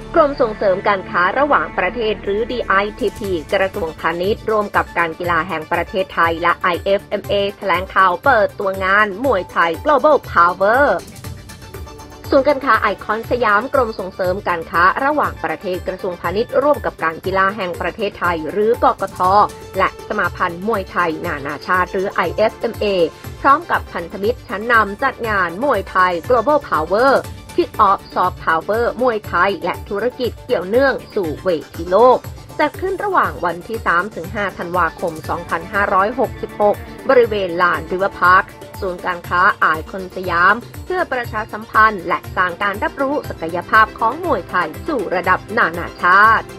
กรมส่งเสริมการค้าระหว่างประเทศหรือ DITP กระทรวงพาณิชย์ร่วมกับการกีฬาแห่งประเทศไทยและ IFMA แถลงข่าวเปิดตัวงานมวยไทย Global Power ศูนย์การค้าไอคอนสยามกรมส่งเสริมการค้าระหว่างประเทศกระทรวงพาณิชย์ร่วมกับการกีฬาแห่งประเทศไทยหรือกกท.และสมาพันธ์มวยไทยนานาชาติหรือ IFMA พร้อมกับพันธมิตรชั้นนำจัดงานมวยไทย Global Power Kick Off Soft Power มวยไทยและธุรกิจเกี่ยวเนื่องสู่เวทีโลกจัดขึ้นระหว่างวันที่ 3-5 ธันวาคม 2566 บริเวณลานริเวอร์พาร์คศูนย์การค้าไอคอนสยามเพื่อประชาสัมพันธ์และสร้างการรับรู้ศักยภาพของมวยไทยสู่ระดับนานาชาติ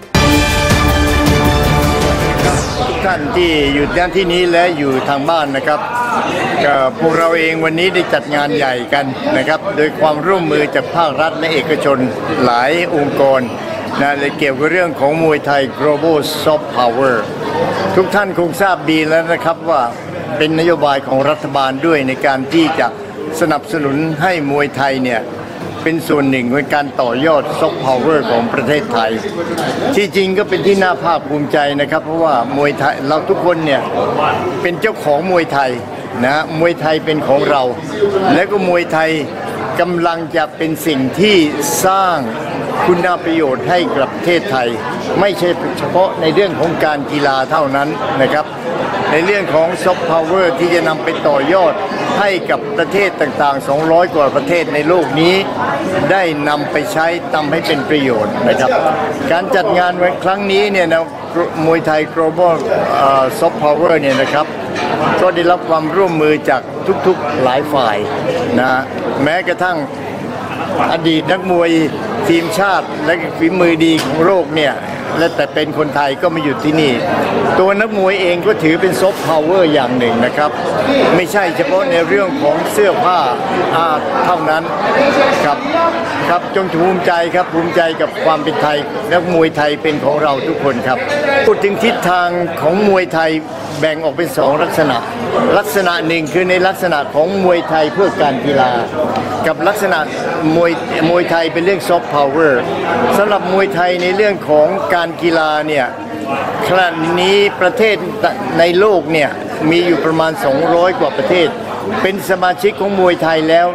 ทุกท่านที่อยู่ที่นี้และอยู่ทางบ้านนะครับพวกเราเองวันนี้ได้จัดงานใหญ่กันนะครับโดยความร่วมมือจากภาครัฐและเอกชนหลายองค์กรเลยเกี่ยวกับเรื่องของมวยไทย Global Soft Power ทุกท่านคงทราบดีแล้วนะครับว่าเป็นนโยบายของรัฐบาลด้วยในการที่จะสนับสนุนให้มวยไทยเนี่ยเป็นส่วนหนึ่งในการต่อยอดซอฟต์พาวเวอร์ของประเทศไทยที่จริงก็เป็นที่น่าภาคภูมิใจนะครับเพราะว่ามวยไทยเราทุกคนเนี่ยเป็นเจ้าของมวยไทยนะมวยไทยเป็นของเราและก็มวยไทยกำลังจะเป็นสิ่งที่สร้างคุณประโยชน์ให้กับประเทศไทยไม่ใช่เฉพาะในเรื่องของการกีฬาเท่านั้นนะครับในเรื่องของซอฟต์พาวเวอร์ที่จะนำไปต่อยอดให้กับประเทศต่างๆ200 กว่าประเทศในโลกนี้ได้นำไปใช้ทำให้เป็นประโยชน์นะครับการจัดงานครั้งนี้เนี่ยนะมวยไทย Global Soft Power เนี่ยนะครับก็ได้รับความร่วมมือจากทุกๆหลายฝ่ายนะแม้กระทั่งอดีตนักมวยทีมชาติและฝีมือดีของโลกเนี่ยและแต่เป็นคนไทยก็มาอยู่ที่นี่ตัวนักมวยเองก็ถือเป็นซอฟต์พาวเวอร์อย่างหนึ่งนะครับไม่ใช่เฉพาะในเรื่องของเสื้อผ้าเท่านั้นครับจงภูมิใจครับภูมิใจกับความเป็นไทยนักมวยไทยเป็นของเราทุกคนครับพูดถึงทิศทางของมวยไทยแบ่งออกเป็น2ลักษณะหนึ่งคือในลักษณะของมวยไทยเพื่อการกีฬากับลักษณะมวยไทยเป็นเรื่องซอฟต์พาวเวอร์สำหรับมวยไทยในเรื่องของการกีฬาเนี่ยขณะนี้ประเทศในโลกเนี่ยมีอยู่ประมาณ200 กว่าประเทศเป็นสมาชิกของมวยไทยแล้ว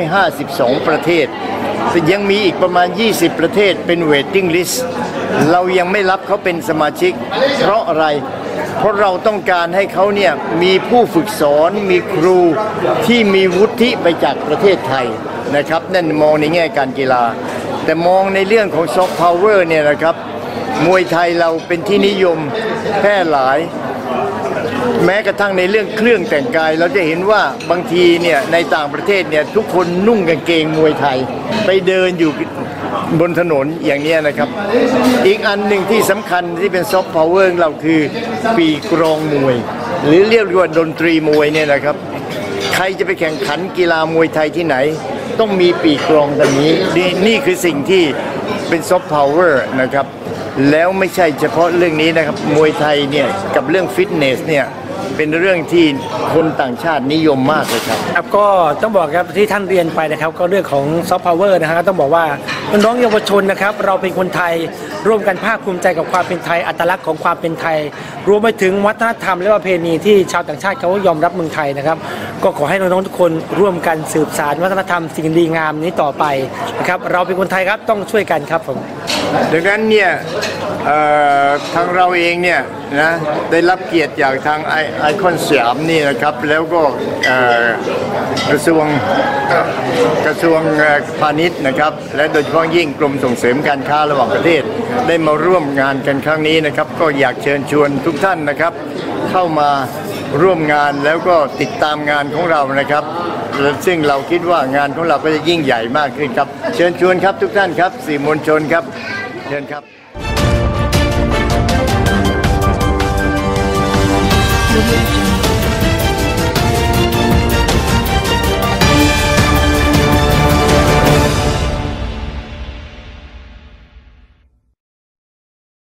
152 ประเทศยังมีอีกประมาณ20 ประเทศเป็นเวทติ้งลิสต์เรายังไม่รับเขาเป็นสมาชิกเพราะอะไรเพราะเราต้องการให้เขาเนี่ยมีผู้ฝึกสอนมีครูที่มีวุฒิไปจากประเทศไทยนะครับนั่นมองในแง่การกีฬาแต่มองในเรื่องของซอฟต์พาวเวอร์เนี่ยนะครับมวยไทยเราเป็นที่นิยมแพร่หลายแม้กระทั่งในเรื่องเครื่องแต่งกายเราจะเห็นว่าบางทีเนี่ยในต่างประเทศเนี่ยทุกคนนุ่งกางเกงมวยไทยไปเดินอยู่บนถนนอย่างนี้นะครับอีกอันหนึ่งที่สำคัญที่เป็นซอฟต์พาวเวอร์เราคือปีกรองมวยหรือเรียกว่าดนตรีมวยเนี่ยนะครับใครจะไปแข่งขันกีฬามวยไทยที่ไหนต้องมีปีกรองแบบนี้นี่คือสิ่งที่เป็นซอฟต์พาวเวอร์นะครับแล้วไม่ใช่เฉพาะเรื่องนี้นะครับมวยไทยเนี่ยกับเรื่องฟิตเนสเนี่ยเป็นเรื่องที่คนต่างชาตินิยมมากเลยครับก็ต้องบอกครับที่ท่านเรียนไปนะครับก็เรื่องของซอฟต์พาวเวอร์นะครับต้องบอกว่าน้องเยาวชนนะครับเราเป็นคนไทยร่วมกันภาคภูมิใจกับความเป็นไทยอัตลักษณ์ของความเป็นไทยรวมไปถึงวัฒนธรรมและประเพณีที่ชาวต่างชาติเขายอมรับเมืองไทยนะครับก็ขอให้น้องๆทุกคนร่วมกันสืบสานวัฒนธรรมสิ่งดีงามนี้ต่อไปนะครับเราเป็นคนไทยครับต้องช่วยกันครับผมดังนั้นเนี่ยทางเราเองเนี่ยนะได้รับเกียรติจากทางไอคอนสยามนี่นะครับแล้วก็กระทรวงพาณิชย์นะครับและโดยเฉพาะยิ่งกรมส่งเสริมการค้าระหว่างประเทศได้มาร่วมงานกันครั้งนี้นะครับก็อยากเชิญชวนทุกท่านนะครับเข้ามาร่วมงานแล้วก็ติดตามงานของเรานะครับซึ่งเราคิดว่างานของเราก็จะยิ่งใหญ่มากขึ้นครับเชิญชวนครับทุกท่านครับสื่อมวลชนครับเชิญครับ